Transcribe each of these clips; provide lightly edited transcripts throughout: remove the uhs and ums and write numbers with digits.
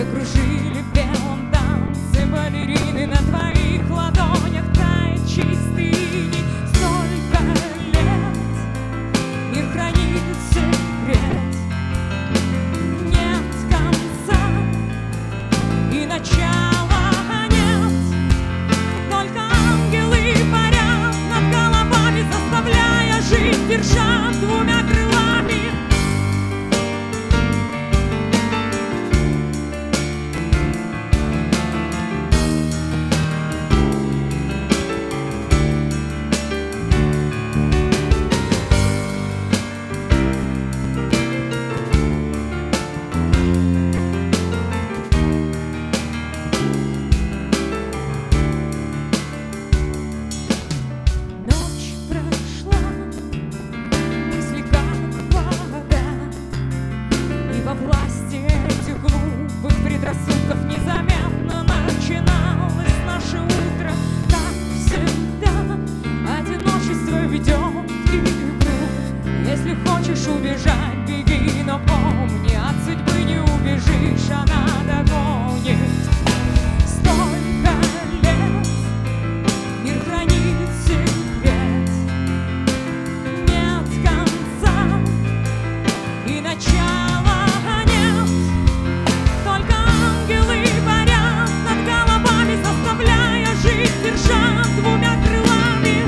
Закружили в белом танце балерины, на твоих ладонях тает чистый иней. Столько лет мир хранит секрет, нет конца и начала нет. Только ангелы парят над головами, заставляя жить, держа двумя крылами. Во власти этих глупых предрассудков незаметно начиналось наше утро. Как всегда, одиночество ведет игру. Если хочешь убежать, беги, но помни, от судьбы не убежишь, она догонит. Столько лет мир хранит секрет, нет конца и начала. Держа двумя крылами.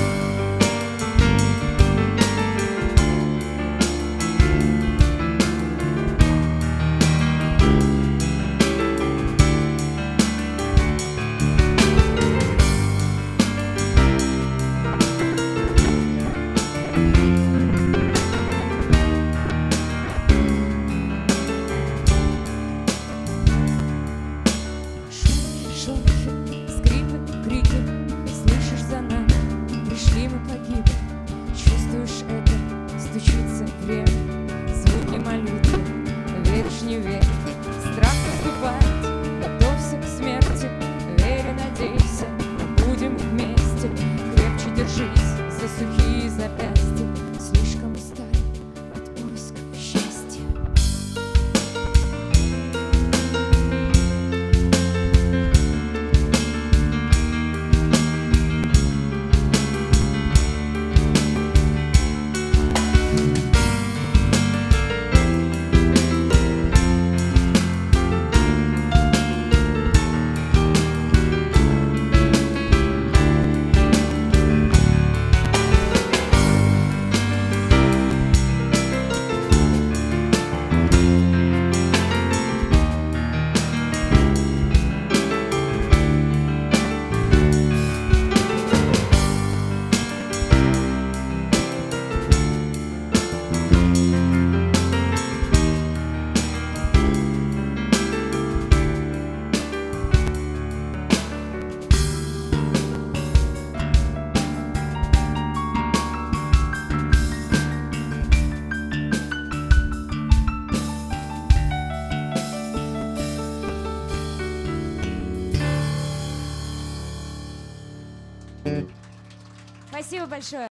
Шорохи, скрипы, крики, слышишь за нами, пришли мы погибли. Чувствуешь это, стучится время, звуки молитвы, веришь, не веришь, страх наступает, готовься к смерти, верь и надейся, будем вместе, крепче держись за сухие запястья, слишком устали от поисков счастья. Спасибо большое.